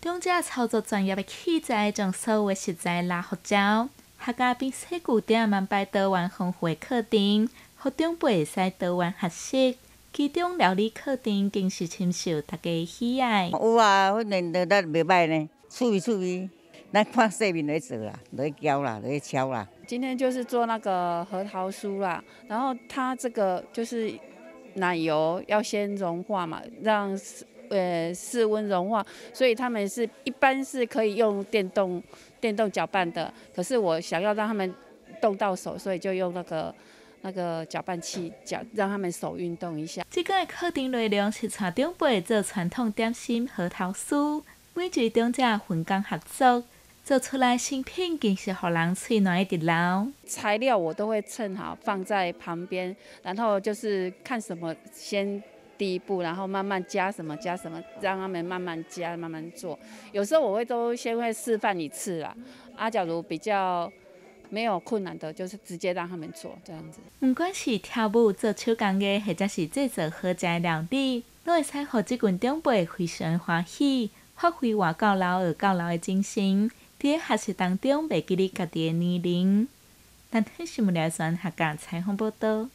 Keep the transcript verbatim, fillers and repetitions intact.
中者操作专业的器材，将所有的食材拉好照，客家并小据点安排多元丰富的课程，互长辈会使多元学习。其中料理课程更是深受大家喜爱。 有啊，阮练得得袂歹呢，趣味趣味。咱看细面来做啦，来搅啦，来敲啦。 今天就是做那个核桃酥啦，然后它这个就是奶油要先融化嘛，让呃室温融化，所以他们是一般是可以用电动电动搅拌的，可是我想要让他们动到手，所以就用那个。那个搅拌器搅，让他们手运动一下。 这个课程内容是带长辈做传统点心核桃酥，每一长者分工合作，做出来成品更是让人嘴暖一直流。 材料我都会称好放在旁边，然后就是看什么先第一步，然后慢慢加什么加什么，让他们慢慢加慢慢做。有时候我会都先会示范一次啦，啊，假如比较。没有困难的，就是直接让他们做这样子。 不管是跳舞、做手工艺，或者是制作好食的料理，都会使互这群长辈非常欢喜，发挥活到老学到老的精神。在学习当中，袂记哩家己的年龄。但新闻来源客家采访报道。